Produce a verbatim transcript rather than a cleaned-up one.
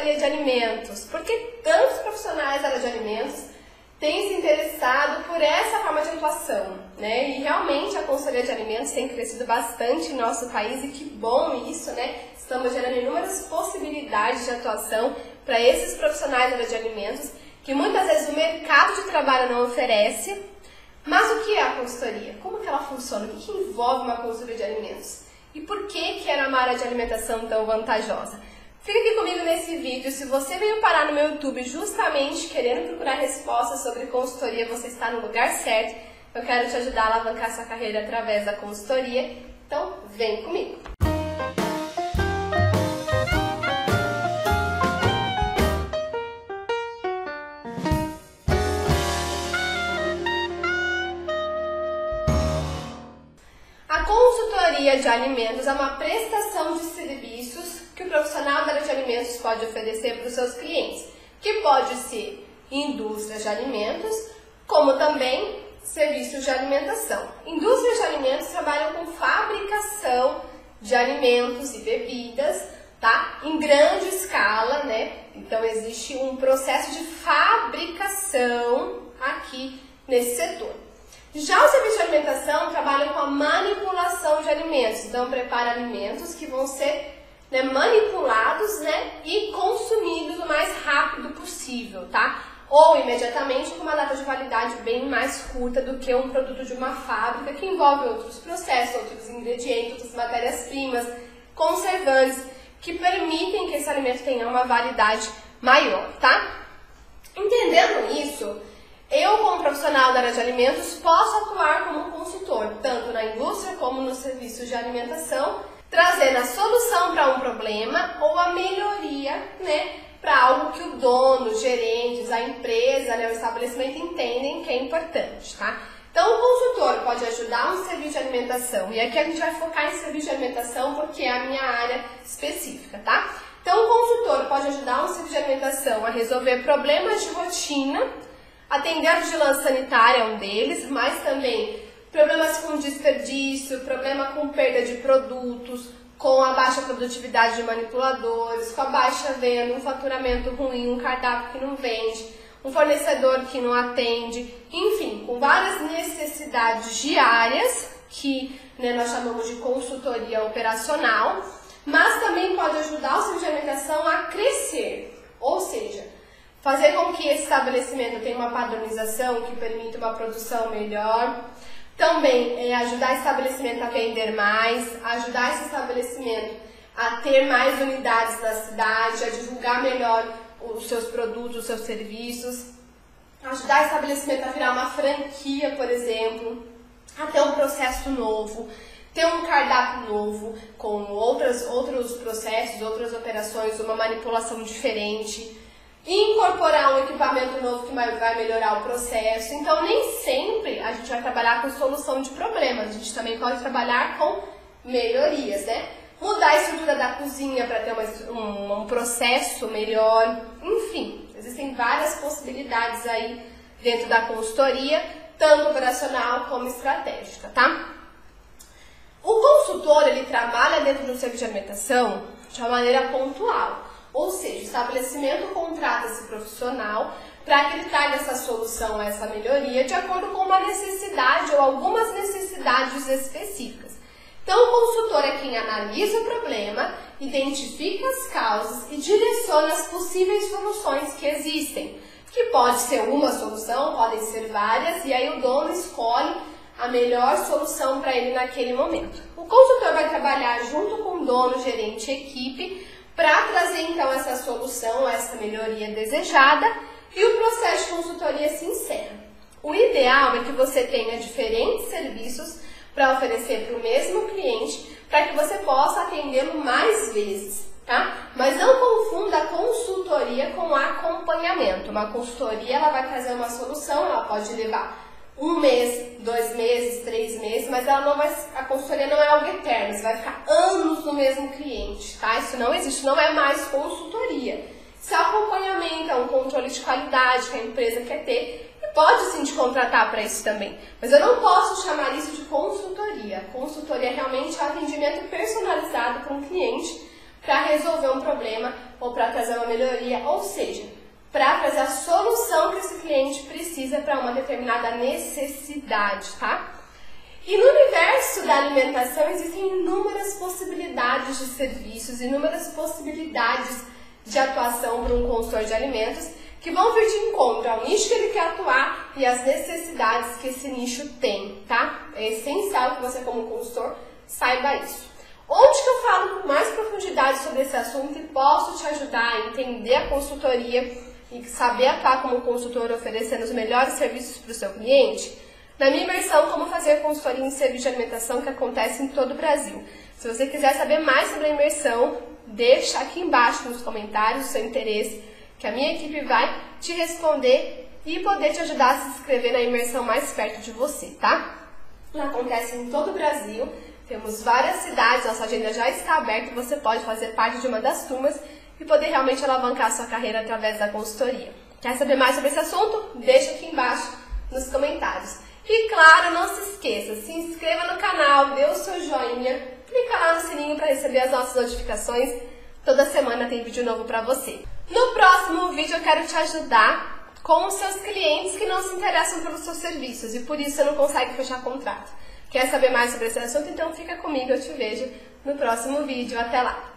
consultoria de alimentos? Porque tantos profissionais da área de alimentos têm se interessado por essa forma de atuação, né? E realmente a consultoria de alimentos tem crescido bastante em nosso país e que bom isso, né? Estamos gerando inúmeras possibilidades de atuação para esses profissionais da área de alimentos que muitas vezes o mercado de trabalho não oferece. Mas o que é a consultoria? Como que ela funciona? O que, que envolve uma consultoria de alimentos? E por que que é uma área de alimentação tão vantajosa? Fica aqui comigo nesse vídeo. Se você veio parar no meu YouTube justamente querendo procurar respostas sobre consultoria, você está no lugar certo. Eu quero te ajudar a alavancar sua carreira através da consultoria. Então, vem comigo! A consultoria de alimentos é uma prestação de serviços que o profissional da área de alimentos pode oferecer para os seus clientes, que pode ser indústrias de alimentos, como também serviços de alimentação. Indústrias de alimentos trabalham com fabricação de alimentos e bebidas, tá? Em grande escala, né? Então existe um processo de fabricação aqui nesse setor. Já o serviço de alimentação trabalha com a manipulação de alimentos, então prepara alimentos que vão ser, né, manipulados, né, e consumidos o mais rápido possível, tá? Ou imediatamente com uma data de validade bem mais curta do que um produto de uma fábrica que envolve outros processos, outros ingredientes, outras matérias-primas, conservantes, que permitem que esse alimento tenha uma validade maior, tá? Entendendo isso, eu, como profissional da área de alimentos, posso atuar como um consultor, tanto na indústria como nos serviços de alimentação, trazendo a solução para um problema ou a melhoria, né, para algo que o dono, os gerentes, a empresa, né, o estabelecimento entendem que é importante, tá? Então, o consultor pode ajudar um serviço de alimentação, e aqui a gente vai focar em serviço de alimentação porque é a minha área específica, tá? Então, o consultor pode ajudar um serviço de alimentação a resolver problemas de rotina. Atender a vigilância sanitária é um deles, mas também problemas com desperdício, problema com perda de produtos, com a baixa produtividade de manipuladores, com a baixa venda, um faturamento ruim, um cardápio que não vende, um fornecedor que não atende, enfim, com várias necessidades diárias que, né, nós chamamos de consultoria operacional, mas também pode ajudar o serviço de alimentação a crescer, ou seja, fazer com que esse estabelecimento tenha uma padronização que permita uma produção melhor. Também é ajudar o estabelecimento a vender mais, ajudar esse estabelecimento a ter mais unidades na cidade, a divulgar melhor os seus produtos, os seus serviços, ajudar o estabelecimento a virar uma franquia, por exemplo, a ter um processo novo, ter um cardápio novo, com outras, outros processos, outras operações, uma manipulação diferente, incorporar um equipamento novo que vai melhorar o processo. Então, nem sempre a gente vai trabalhar com solução de problemas, a gente também pode trabalhar com melhorias, né? Mudar a estrutura da cozinha para ter uma, um, um processo melhor, enfim, existem várias possibilidades aí dentro da consultoria, tanto operacional como estratégica, tá? O consultor, ele trabalha dentro do serviço de alimentação de uma maneira pontual. Ou seja, o estabelecimento contrata esse profissional para que ele traga essa solução, essa melhoria, de acordo com uma necessidade ou algumas necessidades específicas. Então, o consultor é quem analisa o problema, identifica as causas e direciona as possíveis soluções que existem. Que pode ser uma solução, podem ser várias, e aí o dono escolhe a melhor solução para ele naquele momento. O consultor vai trabalhar junto com o dono, gerente e equipe, para trazer então essa solução, essa melhoria desejada, e o processo de consultoria se encerra. O ideal é que você tenha diferentes serviços para oferecer para o mesmo cliente, para que você possa atendê-lo mais vezes, tá? Mas não confunda a consultoria com acompanhamento. Uma consultoria, ela vai trazer uma solução, ela pode levar um mês, dois meses, três meses, mas ela não vai, a consultoria não é algo eterno, você vai ficar anos no mesmo cliente, tá? Isso não existe, não é mais consultoria. Isso é acompanhamento, é um controle de qualidade que a empresa quer ter e pode sim te contratar para isso também. Mas eu não posso chamar isso de consultoria. Consultoria realmente é um atendimento personalizado para um cliente, para resolver um problema ou para trazer uma melhoria, ou seja, para trazer a solução que esse cliente precisa para uma determinada necessidade, tá? E no universo da alimentação existem inúmeras possibilidades de serviços, inúmeras possibilidades de atuação para um consultor de alimentos que vão vir de encontro ao nicho que ele quer atuar e às necessidades que esse nicho tem, tá? É essencial que você, como consultor, saiba isso. Onde que eu falo com mais profundidade sobre esse assunto e posso te ajudar a entender a consultoria e saber atuar como consultor oferecendo os melhores serviços para o seu cliente? Na minha imersão, como fazer consultoria em serviço de alimentação, que acontece em todo o Brasil. Se você quiser saber mais sobre a imersão, deixa aqui embaixo nos comentários o seu interesse, que a minha equipe vai te responder e poder te ajudar a se inscrever na imersão mais perto de você, tá? Ela acontece em todo o Brasil, temos várias cidades, nossa agenda já está aberta e você pode fazer parte de uma das turmas e poder realmente alavancar a sua carreira através da consultoria. Quer saber mais sobre esse assunto? Deixa aqui embaixo nos comentários. E claro, não se esqueça, se inscreva no canal, dê o seu joinha, clica lá no sininho para receber as nossas notificações. Toda semana tem vídeo novo para você. No próximo vídeo eu quero te ajudar com os seus clientes que não se interessam pelos seus serviços e por isso você não consegue fechar contrato. Quer saber mais sobre esse assunto? Então fica comigo, eu te vejo no próximo vídeo. Até lá!